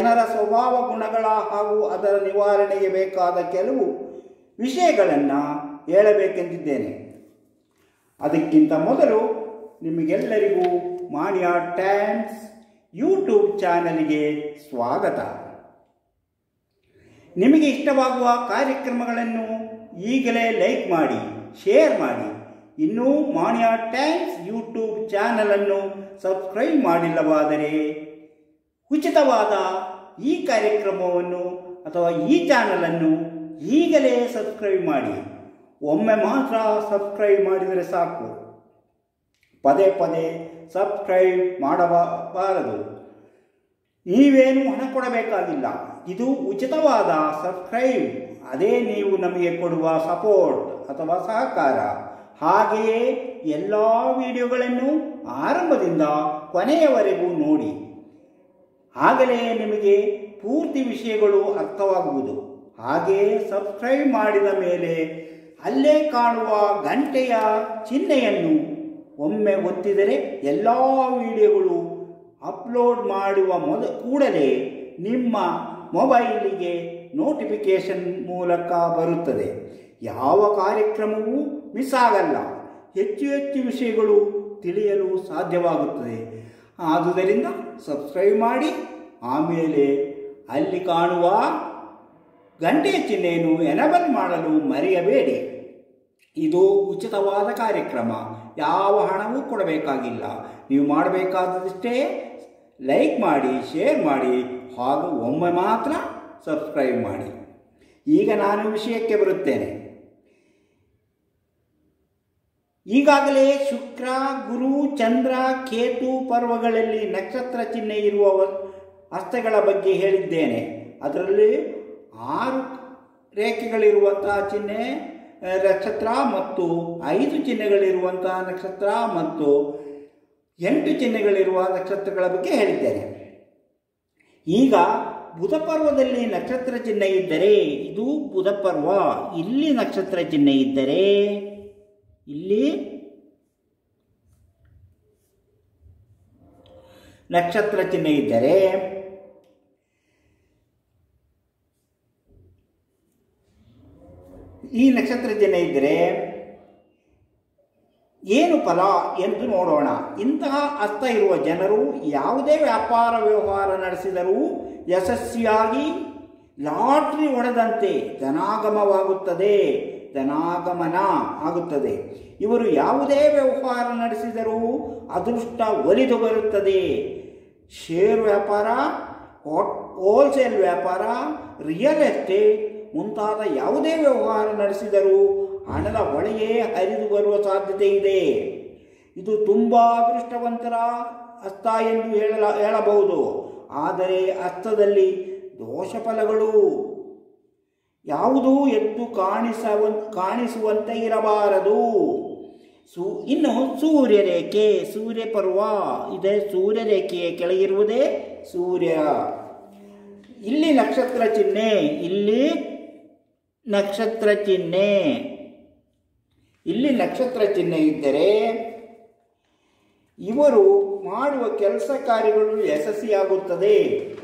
ಜನರ ಸ್ವಭಾವ ಗುಣಗಳ ಹಾಗೂ ಅದರ ನಿವಾರಣೆಗೆ ಬೇಕಾದ ಕೆಲವು ವಿಷಯಗಳನ್ನು ಹೇಳಬೇಕೆಂದಿದ್ದೇನೆ. ಅದಕ್ಕಿಂತ ಮೊದಲು ನಿಮಗೆಲ್ಲರಿಗೂ ಮಾಣಿಯ ಟೈಮ್ಸ್ ಯೂಟ್ಯೂಬ್ ಚಾನಲ್ಗೆ ಸ್ವಾಗತ. ನಿಮಗೆ ಇಷ್ಟವಾಗುವ ಕಾರ್ಯಕ್ರಮಗಳನ್ನು ಈಗಲೇ ಲೈಕ್ ಮಾಡಿ, ಶೇರ್ ಮಾಡಿ. ಇನ್ನೂ ಮಾಣಿಯ ಟೈಮ್ಸ್ ಯೂಟ್ಯೂಬ್ ಚಾನಲನ್ನು ಸಬ್ಸ್ಕ್ರೈಬ್ ಮಾಡಿಲ್ಲವಾದರೆ ಉಚಿತವಾದ ಈ ಕಾರ್ಯಕ್ರಮವನ್ನು ಅಥವಾ ಈ ಚಾನಲನ್ನು ಈಗಲೇ ಸಬ್ಸ್ಕ್ರೈಬ್ ಮಾಡಿ. ಒಮ್ಮೆ ಮಾತ್ರ ಸಬ್ಸ್ಕ್ರೈಬ್ ಮಾಡಿದರೆ ಸಾಕು, ಪದೇ ಪದೇ ಸಬ್ಸ್ಕ್ರೈಬ್ ಮಾಡಬಾರದು. ನೀವೇನು ಹಣ ಕೊಡಬೇಕಾಗಿಲ್ಲ. ಇದು ಉಚಿತವಾದ ಸಬ್ಸ್ಕ್ರೈಬ್. ಅದೇ ನೀವು ನಮಗೆ ಕೊಡುವ ಸಪೋರ್ಟ್ ಅಥವಾ ಸಹಕಾರ. ಹಾಗೆಯೇ ಎಲ್ಲ ವಿಡಿಯೋಗಳನ್ನು ಆರಂಭದಿಂದ ಕೊನೆಯವರೆಗೂ ನೋಡಿ. ಆಗಲೇ ನಿಮಗೆ ಪೂರ್ತಿ ವಿಷಯಗಳು ಅರ್ಥವಾಗುವುದು. ಹಾಗೆಯೇ ಸಬ್ಸ್ಕ್ರೈಬ್ ಮಾಡಿದ ಮೇಲೆ ಅಲ್ಲೇ ಕಾಣುವ ಗಂಟೆಯ ಚಿಹ್ನೆಯನ್ನು ಒಮ್ಮೆ ಒತ್ತಿದರೆ ಎಲ್ಲ ವಿಡಿಯೋಗಳು ಅಪ್ಲೋಡ್ ಮಾಡುವ ಕೂಡಲೇ ನಿಮ್ಮ ಮೊಬೈಲಿಗೆ ನೋಟಿಫಿಕೇಷನ್ ಮೂಲಕ ಬರುತ್ತದೆ. ಯಾವ ಕಾರ್ಯಕ್ರಮವೂ ಮಿಸ್ ಆಗಲ್ಲ. ಹೆಚ್ಚು ಹೆಚ್ಚು ವಿಷಯಗಳು ತಿಳಿಯಲು ಸಾಧ್ಯವಾಗುತ್ತದೆ. ಆದುದರಿಂದ ಸಬ್ಸ್ಕ್ರೈಬ್ ಮಾಡಿ, ಆಮೇಲೆ ಅಲ್ಲಿ ಕಾಣುವ ಗಂಟೆಯ ಚಿಹ್ನೆಯನ್ನು ಎನೇಬಲ್ ಮಾಡಲು ಮರೆಯಬೇಡಿ. ಇದು ಉಚಿತವಾದ ಕಾರ್ಯಕ್ರಮ. ಯಾವ ಹಣವೂ ಕೊಡಬೇಕಾಗಿಲ್ಲ. ನೀವು ಮಾಡಬೇಕಾದಷ್ಟೇ ಲೈಕ್ ಮಾಡಿ, ಶೇರ್ ಮಾಡಿ, ಹಾಗೂ ಒಮ್ಮೆ ಮಾತ್ರ ಸಬ್ಸ್ಕ್ರೈಬ್ ಮಾಡಿ. ಈಗ ನಾನು ವಿಷಯಕ್ಕೆ ಬರುತ್ತೇನೆ. ಈಗಾಗಲೇ ಶುಕ್ರ, ಗುರು, ಚಂದ್ರ, ಕೇತು ಪರ್ವಗಳಲ್ಲಿ ನಕ್ಷತ್ರ ಚಿಹ್ನೆ ಇರುವ ಹಸ್ತಗಳ ಬಗ್ಗೆ ಹೇಳಿದ್ದೇನೆ. ಅದರಲ್ಲಿ 6 ರೇಖೆಗಳಿರುವಂತಹ ಚಿಹ್ನೆ ನಕ್ಷತ್ರ ಮತ್ತು 5 ಚಿಹ್ನೆಗಳಿರುವಂತಹ ನಕ್ಷತ್ರ ಮತ್ತು 8 ಚಿಹ್ನೆಗಳಿರುವ ನಕ್ಷತ್ರಗಳ ಬಗ್ಗೆ ಹೇಳಿದ್ದೇನೆ. ಈಗ ಬುಧ ಪರ್ವದಲ್ಲಿ ನಕ್ಷತ್ರ ಚಿಹ್ನೆ ಇದ್ದರೆ ಇದು ಬುಧ ಪರ್ವ. ಇಲ್ಲಿ ನಕ್ಷತ್ರ ಚಿಹ್ನೆ ಇದ್ದರೆ ಇಲ್ಲಿ ನಕ್ಷತ್ರ ಚಿಹ್ನೆ ಇದ್ದರೆ ಈ ನಕ್ಷತ್ರ ಚಿಹ್ನೆ ಇದ್ದರೆ ಏನು ಫಲ ಎಂದು ನೋಡೋಣ. ಇಂತಹ ಹಸ್ತ ಇರುವ ಜನರು ಯಾವುದೇ ವ್ಯಾಪಾರ ವ್ಯವಹಾರ ನಡೆಸಿದರೂ ಯಶಸ್ವಿಯಾಗಿ ಲಾಟ್ರಿ ಹೊಡೆದಂತೆ ಧನಾಗಮನ ಆಗುತ್ತದೆ. ಇವರು ಯಾವುದೇ ವ್ಯವಹಾರ ನಡೆಸಿದರೂ ಅದೃಷ್ಟ ಒಲಿದು ಬರುತ್ತದೆ. ಷೇರು ವ್ಯಾಪಾರ, ಹೋಲ್ಸೇಲ್ ವ್ಯಾಪಾರ, ರಿಯಲ್ ಎಸ್ಟೇಟ್ ಮುಂತಾದ ಯಾವುದೇ ವ್ಯವಹಾರ ನಡೆಸಿದರೂ ಹಣದ ಹೊಳೆಯೇ ಹರಿದು ಬರುವ ಸಾಧ್ಯತೆ ಇದೆ. ಇದು ತುಂಬ ಅದೃಷ್ಟವಂತರ ಹಸ್ತ ಎಂದು ಹೇಳಬಹುದು. ಆದರೆ ಹಸ್ತದಲ್ಲಿ ದೋಷ ಫಲಗಳು ಯಾವುದೂ ಎದ್ದು ಕಾಣಿಸುವಂತೆ ಇರಬಾರದು. ಇನ್ನು ಸೂರ್ಯರೇಖೆ, ಸೂರ್ಯಪರ್ವ ಇದೆ. ಸೂರ್ಯರೇಖೆಯ ಕೆಳಗಿರುವುದೇ ಸೂರ್ಯ. ಇಲ್ಲಿ ನಕ್ಷತ್ರ ಚಿಹ್ನೆ, ಇಲ್ಲಿ ನಕ್ಷತ್ರ ಚಿಹ್ನೆ, ಇಲ್ಲಿ ನಕ್ಷತ್ರ ಚಿಹ್ನೆ ಇದ್ದರೆ ಇವರು ಮಾಡುವ ಕೆಲಸ ಕಾರ್ಯಗಳು ಯಶಸ್ವಿಯಾಗುತ್ತದೆ.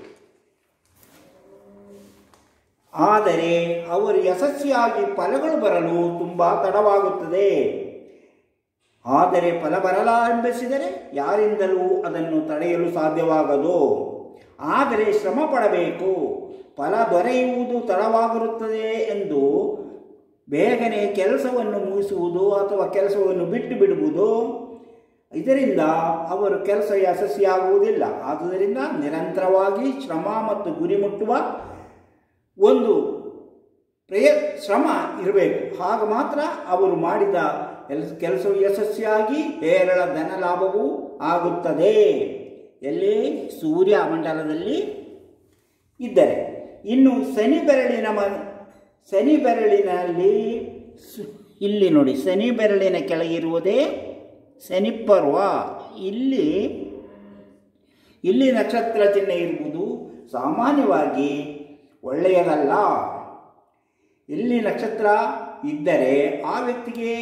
ಆದರೆ ಅವರು ಯಶಸ್ವಿಯಾಗಿ ಫಲಗಳು ಬರಲು ತುಂಬ ತಡವಾಗುತ್ತದೆ. ಆದರೆ ಫಲ ಬರಲಾರಂಭಿಸಿದರೆ ಯಾರಿಂದಲೂ ಅದನ್ನು ತಡೆಯಲು ಸಾಧ್ಯವಾಗದು. ಆದರೆ ಶ್ರಮ ಪಡಬೇಕು. ಫಲ ದೊರೆಯುವುದು ತಡವಾಗಿರುತ್ತದೆ ಎಂದು ಬೇಗನೆ ಕೆಲಸವನ್ನು ಮುಗಿಸುವುದು ಅಥವಾ ಕೆಲಸವನ್ನು ಬಿಟ್ಟು ಬಿಡುವುದು, ಇದರಿಂದ ಅವರು ಕೆಲಸ ಯಶಸ್ವಿಯಾಗುವುದಿಲ್ಲ. ಆದುದರಿಂದ ನಿರಂತರವಾಗಿ ಶ್ರಮ ಮತ್ತು ಗುರಿ ಮುಟ್ಟುವ ಒಂದು ಶ್ರಮ ಇರಬೇಕು. ಆಗ ಮಾತ್ರ ಅವರು ಮಾಡಿದ ಕೆಲಸವು ಯಶಸ್ವಿಯಾಗಿ ಹೇರಳ ಧನ ಲಾಭವೂ ಆಗುತ್ತದೆ. ಎಲ್ಲಿ ಸೂರ್ಯ ಮಂಡಲದಲ್ಲಿ ಇದ್ದರೆ. ಇನ್ನು ಶನಿ ಬೆರಳಿನಲ್ಲಿ ಇಲ್ಲಿ ನೋಡಿ, ಶನಿ ಬೆರಳಿನ ಕೆಳಗಿರುವುದೇ ಶನಿ ಪರ್ವ. ಇಲ್ಲಿ ನಕ್ಷತ್ರ ಚಿಹ್ನೆ ಇರುವುದು ಸಾಮಾನ್ಯವಾಗಿ ಒಳ್ಳೆಯದಲ್ಲ. ಇಲ್ಲಿ ನಕ್ಷತ್ರ ಇದ್ದರೆ ಆ ವ್ಯಕ್ತಿಗೆ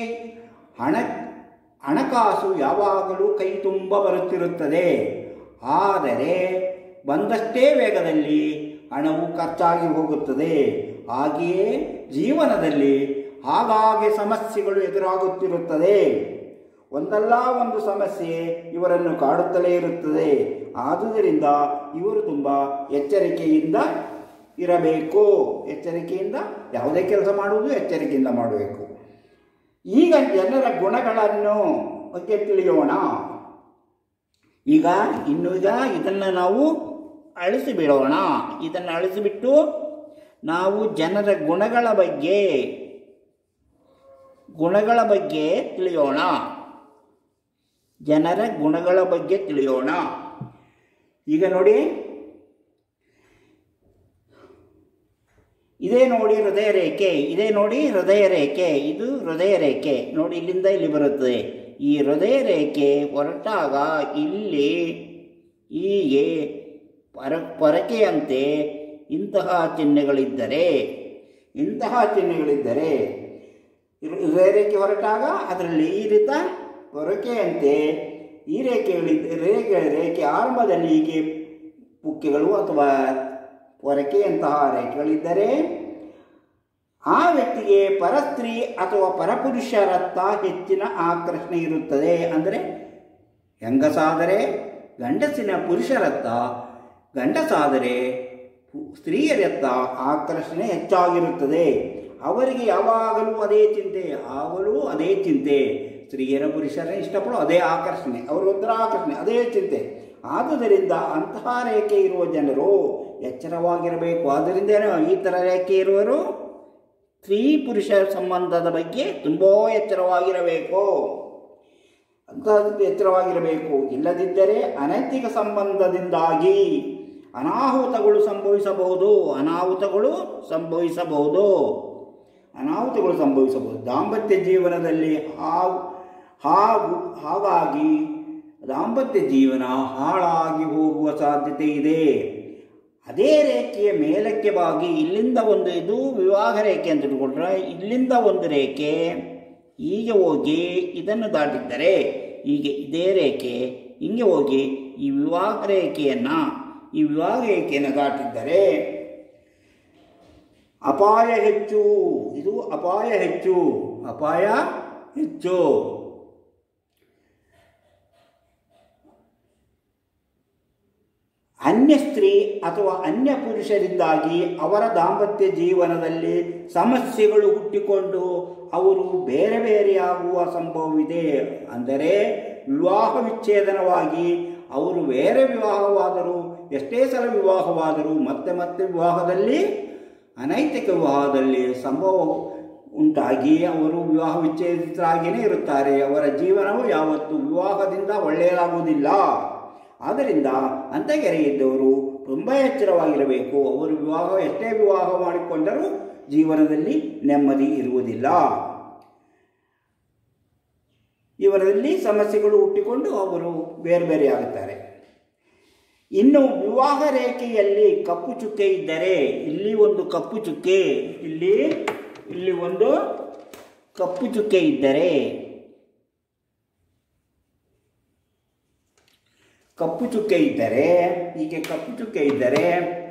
ಹಣಕಾಸು ಯಾವಾಗಲೂ ಕೈ ತುಂಬ ಬರುತ್ತಿರುತ್ತದೆ. ಆದರೆ ಬಂದಷ್ಟೇ ವೇಗದಲ್ಲಿ ಹಣವು ಖರ್ಚಾಗಿ ಹೋಗುತ್ತದೆ. ಹಾಗೆಯೇ ಜೀವನದಲ್ಲಿ ಆಗಾಗ್ಗೆ ಸಮಸ್ಯೆಗಳು ಎದುರಾಗುತ್ತಿರುತ್ತದೆ. ಒಂದಲ್ಲ ಒಂದು ಸಮಸ್ಯೆ ಇವರನ್ನು ಕಾಡುತ್ತಲೇ ಇರುತ್ತದೆ. ಆದುದರಿಂದ ಇವರು ತುಂಬ ಎಚ್ಚರಿಕೆಯಿಂದ ಇರಬೇಕು. ಎಚ್ಚರಿಕೆಯಿಂದ ಯಾವುದೇ ಕೆಲಸ ಮಾಡುವುದು ಎಚ್ಚರಿಕೆಯಿಂದ ಮಾಡಬೇಕು. ಈಗ ಜನರ ಗುಣಗಳನ್ನು ಬಗ್ಗೆ ತಿಳಿಯೋಣ. ಈಗ ಇದನ್ನು ನಾವು ಅಳಿಸಿಬಿಡೋಣ. ಇದನ್ನು ಅಳಿಸಿಬಿಟ್ಟು ನಾವು ಜನರ ಗುಣಗಳ ಬಗ್ಗೆ ತಿಳಿಯೋಣ. ಜನರ ಗುಣಗಳ ಬಗ್ಗೆ ತಿಳಿಯೋಣ. ಈಗ ನೋಡಿ, ಇದೇ ನೋಡಿ ಹೃದಯ ರೇಖೆ, ಇದು ಹೃದಯ ರೇಖೆ ನೋಡಿ, ಇಲ್ಲಿಂದ ಇಲ್ಲಿ ಬರುತ್ತದೆ. ಈ ಹೃದಯ ರೇಖೆ ಹೊರಟಾಗ ಇಲ್ಲಿ ಹೀಗೆ ಪೊರಕೆಯಂತೆ ಇಂತಹ ಚಿಹ್ನೆಗಳಿದ್ದರೆ ಹೃದಯ ರೇಖೆ ಹೊರಟಾಗ ಅದರಲ್ಲಿ ಈ ರೀತಿ ಪೊರಕೆಯಂತೆ ಈ ರೇಖೆ ಆರಂಭದಲ್ಲಿ ಹೀಗೆ ಪುಕ್ಕೆಗಳು ಅಥವಾ ಪೊರಕೆಯಂತಹ ರೇಖೆಗಳಿದ್ದರೆ ಆ ವ್ಯಕ್ತಿಗೆ ಪರಸ್ತ್ರೀ ಅಥವಾ ಪರಪುರುಷರತ್ತ ಹೆಚ್ಚಿನ ಆಕರ್ಷಣೆ ಇರುತ್ತದೆ. ಅಂದರೆ ಹೆಂಗಸಾದರೆ ಗಂಡಸಿನ ಪುರುಷರತ್ತ, ಗಂಡಸಾದರೆ ಸ್ತ್ರೀಯರತ್ತ ಆಕರ್ಷಣೆ ಹೆಚ್ಚಾಗಿರುತ್ತದೆ. ಅವರಿಗೆ ಯಾವಾಗಲೂ ಅದೇ ಚಿಂತೆ, ಸ್ತ್ರೀಯರ ಪುರುಷರೇ ಇಷ್ಟಪಡೋ ಅದೇ ಆಕರ್ಷಣೆ, ಅವರೊಂದರ ಆಕರ್ಷಣೆ, ಅದೇ ಚಿಂತೆ. ಆದುದರಿಂದ ಅಂತಹ ರೇಖೆ ಇರುವ ಜನರು ಎಚ್ಚರವಾಗಿರಬೇಕು. ಆದ್ದರಿಂದ ಈ ಥರ ರೇಖೆ ಇರುವರು ಸ್ತ್ರೀ ಪುರುಷ ಸಂಬಂಧದ ಬಗ್ಗೆ ತುಂಬ ಎಚ್ಚರವಾಗಿರಬೇಕು. ಇಲ್ಲದಿದ್ದರೆ ಅನೈತಿಕ ಸಂಬಂಧದಿಂದಾಗಿ ಅನಾಹುತಗಳು ಸಂಭವಿಸಬಹುದು. ದಾಂಪತ್ಯ ಜೀವನದಲ್ಲಿ ಹಾಗಾಗಿ ದಾಂಪತ್ಯ ಜೀವನ ಹಾಳಾಗಿ ಹೋಗುವ ಸಾಧ್ಯತೆ ಇದೆ. ಅದೇ ರೇಖೆಯ ಮೇಲಕ್ಕೆ ಬಾಗಿ ಇಲ್ಲಿಂದ ಒಂದು, ಇದು ವಿವಾಹ ರೇಖೆ ಅಂತ ಇಟ್ಕೊಂಡ್ರೆ, ಇಲ್ಲಿಂದ ಒಂದು ರೇಖೆ ಹೀಗೆ ಹೋಗಿ ಇದನ್ನು ದಾಟಿದ್ದರೆ, ಹೀಗೆ ಇದೇ ರೇಖೆ ಹಿಂಗೆ ಹೋಗಿ ಈ ವಿವಾಹ ರೇಖೆಯನ್ನು ದಾಟಿದ್ದರೆ ಅಪಾಯ ಹೆಚ್ಚು. ಇದು ಅಪಾಯ ಹೆಚ್ಚು. ಅನ್ಯ ಸ್ತ್ರೀ ಅಥವಾ ಅನ್ಯ ಪುರುಷರಿಂದಾಗಿ ಅವರ ದಾಂಪತ್ಯ ಜೀವನದಲ್ಲಿ ಸಮಸ್ಯೆಗಳು ಹುಟ್ಟಿಕೊಂಡು ಅವರು ಬೇರೆ ಬೇರೆಯಾಗುವ ಸಂಭವವಿದೆ. ಅಂದರೆ ವಿವಾಹ ವಿಚ್ಛೇದನವಾಗಿ ಅವರು ಬೇರೆ ವಿವಾಹವಾದರೂ, ಎಷ್ಟೇ ಸಲ ವಿವಾಹವಾದರೂ ಮತ್ತೆ ವಿವಾಹದಲ್ಲಿ, ಅನೈತಿಕ ವಿವಾಹದಲ್ಲಿ ಸಂಭವ ಉಂಟಾಗಿ ಅವರು ವಿವಾಹ ವಿಚ್ಛೇದಿತರಾಗಿಯೇ ಇರುತ್ತಾರೆ. ಅವರ ಜೀವನವು ಯಾವತ್ತೂ ವಿವಾಹದಿಂದ ಒಳ್ಳೆಯದಾಗುವುದಿಲ್ಲ. ಆದ್ದರಿಂದ ಅಂತಗೆರೆ ಇದ್ದವರು ತುಂಬ ಎಚ್ಚರವಾಗಿರಬೇಕು. ಅವರು ಎಷ್ಟೇ ವಿವಾಹ ಮಾಡಿಕೊಂಡರೂ ಜೀವನದಲ್ಲಿ ನೆಮ್ಮದಿ ಇರುವುದಿಲ್ಲ. ಇವರಲ್ಲಿ ಸಮಸ್ಯೆಗಳು ಹುಟ್ಟಿಕೊಂಡು ಅವರು ಬೇರೆ ಬೇರೆಯಾಗುತ್ತಾರೆ. ಇನ್ನು ವಿವಾಹ ರೇಖೆಯಲ್ಲಿ ಕಪ್ಪು ಚುಕ್ಕೆ ಇದ್ದರೆ, ಇಲ್ಲಿ ಒಂದು ಕಪ್ಪು ಚುಕ್ಕೆ, ಇಲ್ಲಿ ಒಂದು ಕಪ್ಪು ಚುಕ್ಕೆ ಇದ್ದರೆ, ಹೀಗೆ ಕಪ್ಪು ಚುಕ್ಕೆ ಇದ್ದರೆ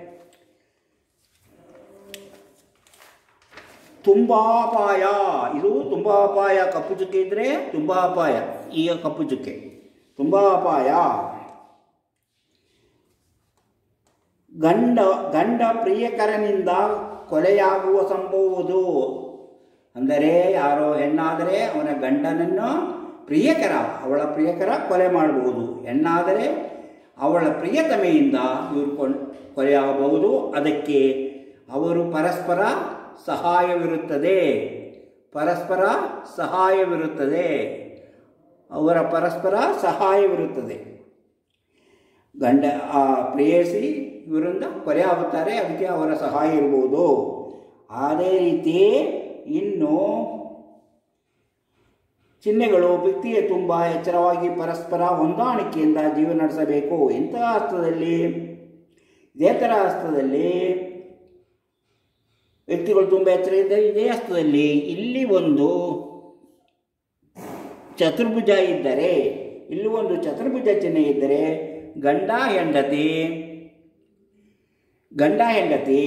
ತುಂಬ ಅಪಾಯ. ಇದು ತುಂಬ ಅಪಾಯ. ಕಪ್ಪು ಚುಕ್ಕೆ ಇದ್ದರೆ ತುಂಬ ಅಪಾಯ. ಈಗ ಕಪ್ಪು ಚುಕ್ಕೆ ತುಂಬ ಅಪಾಯ. ಗಂಡ ಪ್ರಿಯಕರನಿಂದ ಕೊಲೆಯಾಗುವ ಸಂಭವವುದು. ಅಂದರೆ ಯಾರೋ ಹೆಣ್ಣಾದರೆ ಅವನ ಗಂಡನನ್ನು ಅವಳ ಪ್ರಿಯಕರ ಕೊಲೆ ಮಾಡಬಹುದು. ಹೆಣ್ಣಾದರೆ ಅವಳ ಪ್ರಿಯತಮೆಯಿಂದ ಇವರು ಕೊಲೆಯಾಗಬಹುದು. ಅದಕ್ಕೆ ಅವರು ಪರಸ್ಪರ ಸಹಾಯವಿರುತ್ತದೆ. ಪ್ರೇಯಸಿ ಇವರಿಂದ ಕೊಲೆ ಆಗುತ್ತಾರೆ, ಅದಕ್ಕೆ ಅವರ ಸಹಾಯ ಇರಬಹುದು. ಅದೇ ರೀತಿ ಇನ್ನು ಚಿಹ್ನೆಗಳು ವ್ಯಕ್ತಿಗೆ ತುಂಬ ಎಚ್ಚರವಾಗಿ ಪರಸ್ಪರ ಹೊಂದಾಣಿಕೆಯಿಂದ ಜೀವನ ನಡೆಸಬೇಕು. ಇಂತಹ ಅರ್ಥದಲ್ಲಿ, ಇದೇ ಥರ ಅರ್ಥದಲ್ಲಿ ವ್ಯಕ್ತಿಗಳು ತುಂಬ ಎಚ್ಚರದಿಂದ, ಇದೇ ಅರ್ಥದಲ್ಲಿ ಇಲ್ಲಿ ಒಂದು ಚತುರ್ಭುಜ ಇದ್ದರೆ, ಇಲ್ಲಿ ಒಂದು ಚತುರ್ಭುಜ ಚಿಹ್ನೆ ಇದ್ದರೆ ಗಂಡ ಹೆಂಡತಿ ಗಂಡ ಹೆಂಡತಿ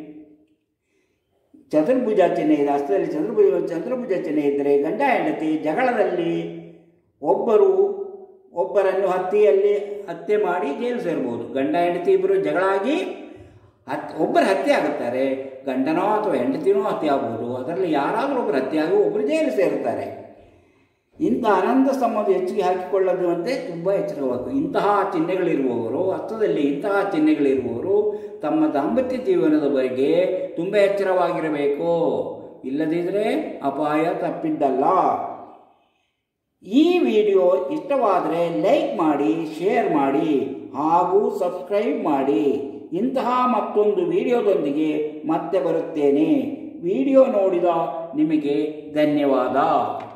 ಚತುರ್ಭುಜ ಚಿಹ್ನೆ ಇದೆ, ಹಸ್ತದಲ್ಲಿ ಚತುರ್ಭುಜ ಚಿಹ್ನೆ ಇದ್ದರೆ ಗಂಡ ಹೆಂಡತಿ ಜಗಳದಲ್ಲಿ ಒಬ್ಬರನ್ನು ಹತ್ಯೆ ಮಾಡಿ ಜೈಲು ಸೇರ್ಬೋದು. ಗಂಡ ಹೆಂಡತಿ ಇಬ್ಬರು ಜಗಳಾಗಿ ಒಬ್ಬರು ಹತ್ಯೆ ಆಗುತ್ತಾರೆ, ಗಂಡನೋ ಅಥವಾ ಹೆಂಡತಿನೋ ಹತ್ಯೆ ಆಗ್ಬೋದು. ಅದರಲ್ಲಿ ಯಾರಾದರೂ ಒಬ್ಬರು ಹತ್ಯೆ ಆಗಿ ಒಬ್ಬರು ಜೈಲು ಸೇರುತ್ತಾರೆ. ಇಂಥ ಅನಂತ ಸಂಬಂಧ ಹೆಚ್ಚಿಗೆ ಹಾಕಿಕೊಳ್ಳುವಂತೆ ತುಂಬ ಎಚ್ಚರವಾಗಬೇಕು. ಇಂತಹ ಚಿಹ್ನೆಗಳಿರುವವರು, ಹಸ್ತದಲ್ಲಿ ಇಂತಹ ಚಿಹ್ನೆಗಳಿರುವವರು ತಮ್ಮ ದಾಂಪತ್ಯ ಜೀವನದ ಬಗ್ಗೆ ತುಂಬ ಎಚ್ಚರವಾಗಿರಬೇಕು. ಇಲ್ಲದಿದ್ದರೆ ಅಪಾಯ ತಪ್ಪಿದ್ದಲ್ಲ. ಈ ವಿಡಿಯೋ ಇಷ್ಟವಾದರೆ ಲೈಕ್ ಮಾಡಿ, ಶೇರ್ ಮಾಡಿ ಹಾಗೂ ಸಬ್ಸ್ಕ್ರೈಬ್ ಮಾಡಿ. ಇಂತಹ ಮತ್ತೊಂದು ವಿಡಿಯೋದೊಂದಿಗೆ ಮತ್ತೆ ಬರುತ್ತೇನೆ. ವಿಡಿಯೋ ನೋಡಿದ ನಿಮಗೆ ಧನ್ಯವಾದ.